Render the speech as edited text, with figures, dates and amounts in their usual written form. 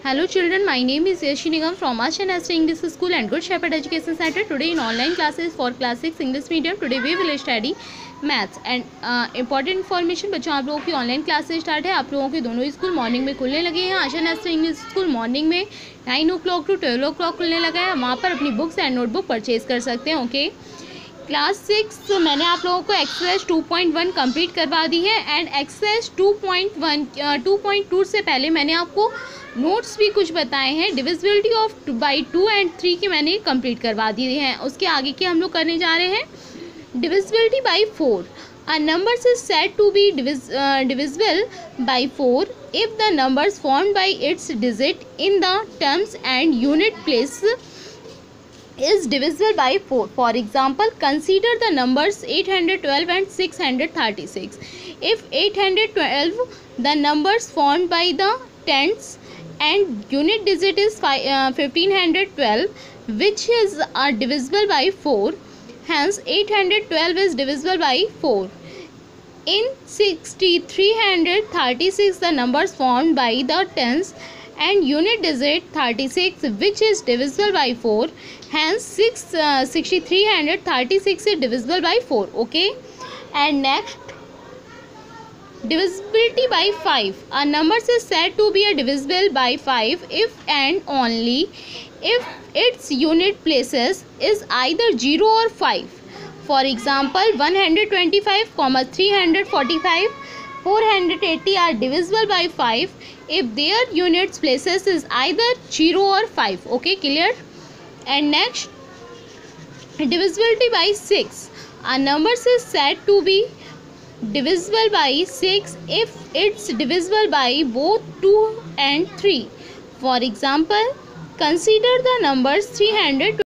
Hello children, my name is Yashi Nigam from Ashan Esther English School and Good Shepherd Education Center. Today in online classes for class 6 English medium. Today we will study maths and important information. बच्चों आप लोगों की online classes start है. आप लोगों के दोनों school morning में खुलने लगे हैं. आशन एस्टर इंग्लिश स्कूल मॉर्निंग में 9 o'clock to 12 o'clock खुलने लगा है. वहाँ पर अपनी बुक्स एंड नोटबुक परचेज कर सकते हैं. ओके, क्लास 6 मैंने आप लोगों को एक्सरसाइज 2.1 कंप्लीट करवा दी है एंड एक्सरसाइज 2.2 से पहले मैंने आपको नोट्स भी कुछ बताए हैं. डिविजिबिलिटी ऑफ बाई 2 and 3 के मैंने कंप्लीट करवा दिए हैं. उसके आगे के हम लोग करने जा रहे हैं divisibility by 4. A number is said to be divisible by 4 if the numbers formed by its digit in the terms and unit place is divisible by 4. For example, consider the numbers 812 and 636. If 812 the numbers formed by the tens and unit digit is 1512, which is divisible by 4. Hence 812 is divisible by 4. In 6336 the numbers formed by the tens and unit digit 36, which is divisible by 4. Hence 6336 is divisible by 4. Okay, and next divisibility by 5. A number is said to be divisible by 5 if and only if its unit places is either 0 or 5. For example, 125, 345, 480 are divisible by 5 if their units places is either 0 or 5. Okay, clear? And next, divisibility by 6. A number is said to be divisible by 6 if it's divisible by both 2 and 3. For example, consider the numbers 300